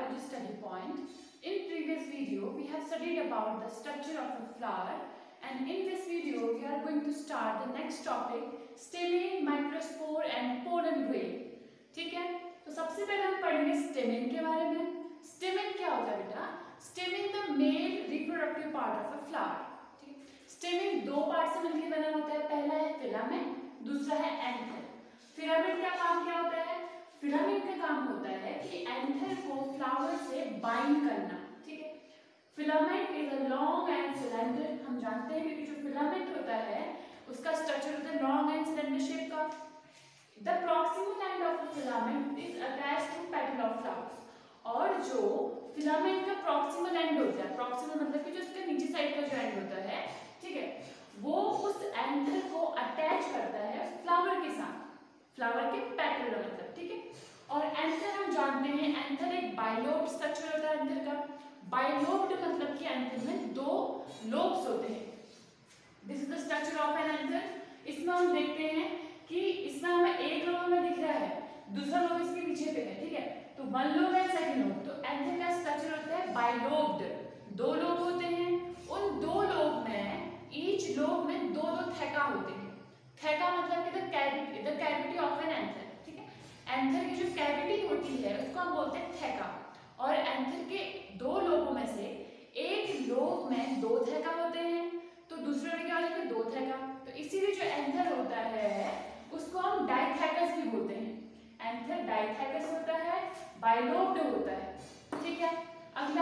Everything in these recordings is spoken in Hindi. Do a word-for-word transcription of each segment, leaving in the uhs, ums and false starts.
biology study point. In previous video, we have studied about the structure of a flower, and in this video, we are going to start the next topic, stamen, microspore and pollen grain. ठीक है, तो सबसे पहले हम पढ़ेंगे स्टेमेन के बारे में. स्टेमेन क्या होता है बेटा? Stamen the male reproductive part of a flower. ठीक है, स्टेमेन दो पार्ट से मिलकर बना होता है. पहला है फिलामेंट, दूसरा है एंथर. फिलामेंट का काम क्या होता है? फिलामेंट का काम होता है कि एंथर को फ्लावर से बाइंड करना. ठीक है, filament is a long and cylinder. हम जानते हैं कि जो फिलामेंट होता है उसका स्ट्रक्चर होता है लॉन्ग एंड सिलेंडर शेप का. The proximal end of the filament is attached to petal of flowers. और जो फिलामेंट का प्रॉक्सिमल एंड होता है, प्रॉक्सिमल मतलब कि जो उसके नीचे साइड का जो एंड होता है, ठीक है, वो उस एंथर को अटैच करता है फ्लावर के साथ, फ्लावर के पेटल का मतलब. ठीक है, और एंथर हम जानते हैं, एंथर एक बाइलोब्ड स्ट्रक्चर होता है एंथर का. बाइलोब्ड मतलब कि एंथर में दो लोब्स होते हैं. This is the structure of an anther. इसमें हम देखते हैं कि इसमें हमें एक लोब हमें दिख रहा है, दूसरा लोब इसके पीछे पे है. ठीक है, तो वन लोब है, सेकंड लोब. तो एंथर का स्ट्रक्चर होता है बाइलोब्ड. दो लोब होते हैं, उन दो लोब में ईच लोब में दो दो थैका होते हैं. थैका मतलब कि the cavity, the cavity of an anther. ठीक है, एंथर की जो कैविटी होती है उसको हम बोलते हैं थैका. और एंथर के दो लोबों में से एक लोब में दो थैका होते हैं, तो दूसरे में क्या हो जाएगा? दो थैका. तो इसीलिए जो एंथर होता है उसको हम डाइथैकस भी बोलते हैं. एंथर डाइथैकस होता है, बाइलोब्ड होता है. ठीक है, अगला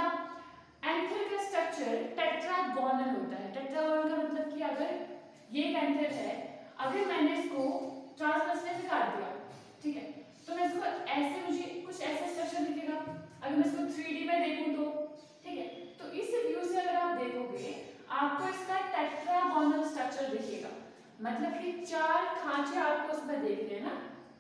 एंथर का स्ट्रक्चर टेट्रागोनल होता है. टेट्रागोनल का मतलब कि अगर ये एक एंथर है, अगर मैंने इसको ट्रांसवर्सली से काट दिया, ठीक है, तो मैं इसको ऐसे, मुझे कुछ ऐसा स्ट्रक्चर दिखेगा. अगर मैं इसको थ्री डी में देखूं तो, ठीक है, तो इस व्यू से अगर आप देखोगे आपको इसका टेट्रागोनल स्ट्रक्चर दिखेगा. मतलब कि चार खांचे आपको उसमें देख रहे हैं ना,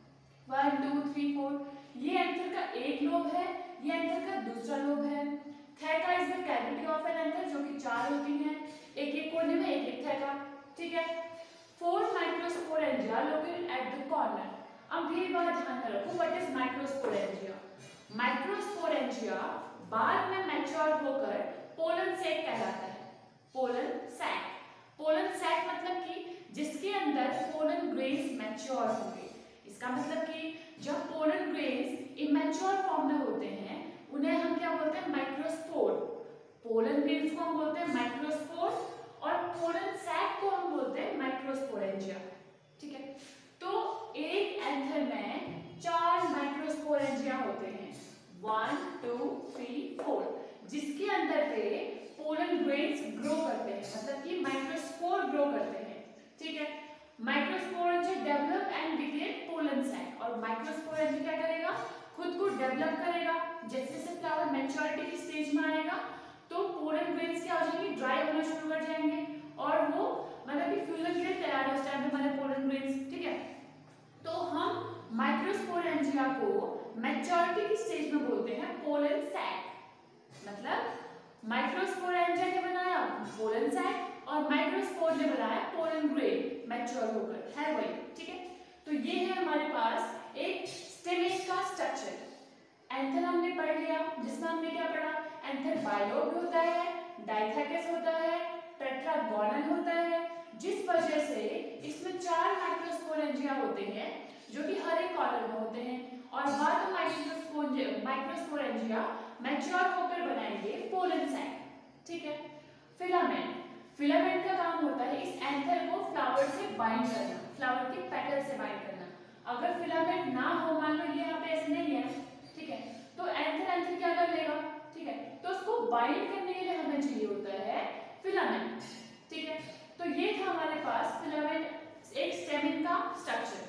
वन टू थ्री फोर. ये एंथर का एक लोब है, ये एंथर का दूसरा लोब है. Theca is the cavity of an anther, जो कि चार होती हैं, एक एक कोने में एक एक थैका. ठीक है, four microsporangia located at the corner. अब ये बात ध्यान में रखो, व्हाट इज माइक्रोस्पोरेंजिया? माइक्रोस्पोरेंजिया बाद में मैच्योर होकर पोलन सैक कहलाता है. Pollen sac. पोलन सैक मतलब कि जिसके अंदर पोलन ग्रेन्स मैच्योर होंगे. इसका मतलब कि जब पोलन ग्रेन्स इमैच्योर फॉर्म में होते हैं उन्हें हम क्या बोलते हैं? माइक्रोस्पोर. पोलन ग्रेन्स को हम बोलते हैं माइक्रोस्पोर और पोलन सैक को हम बोलते हैं माइक्रोस्पोरेंजिया. ठीक है, तो एक एंथर में चार माइक्रोस्पोरेंजिया होते हैं, वन टू थ्री फोर, जिसके अंदर पे पोलन ग्रेन्स ग्रो करते हैं, मतलब कि माइक्रोस्पोर ग्रो करते हैं. ठीक है, microsporangia develop and declare pollen sac. और माइक्रोस्पोरेंजिया क्या करेगा? खुद को डेवलप करेगा. जैसे जैसे फ्लावर मैच्योरिटी की स्टेज में आएगा तो पोलन ग्रेन्स क्या हो जाएंगे? ड्राई होना शुरू कर जाएंगे और वो मतलब कि फ्यूजन के लिए तैयार हो जाएंगे हमारे पोलन ग्रेन्स. ठीक है, तो हम माइक्रोस्पोरेंजिया को मैच्योरिटी की स्टेज में बोलते हैं पोलन सैक. मतलब माइक्रोस्पोरेंजिया ने बनाया पोलन सैक और माइक्रोस्पोर ने बनाया पोलन ग्रेन मैच्योर होकर, है वही. ठीक है, तो ये है हमारे पास एक स्टेमेन का स्ट्रक्चर. एंथर हमने पढ़ लिया, जिसमें हमने क्या पढ़ा? एंथर बाइलोब्ड होता है, डाइथैकस होता है, टेट्रागोनल होता है, जिस वजह से इसमें चार माइक्रोस्पोरेंजिया होते हैं जो कि हर एक कॉलम में होते हैं. और बाद में माइक्रोस्पोरेंजिया मैच्योर होकर बनाएंगे पोलन सैक. ठीक है, फिलामेंट. फिलामेंट का काम होता है इस एंथर को फ्लावर से बाइंड करना, फ्लावर के पेटल से बाइंड करना. अगर फिलामेंट ना हो, मान लो ये यहाँ पे ऐसे नहीं है, ठीक है, तो एंथर एंथर क्या कर लेगा? ठीक है, तो उसको बाइंड करने के लिए हमें चाहिए होता है फिलामेंट. ठीक है, तो ये था हमारे पास फिलामेंट, एक स्टेमेन का स्ट्रक्चर.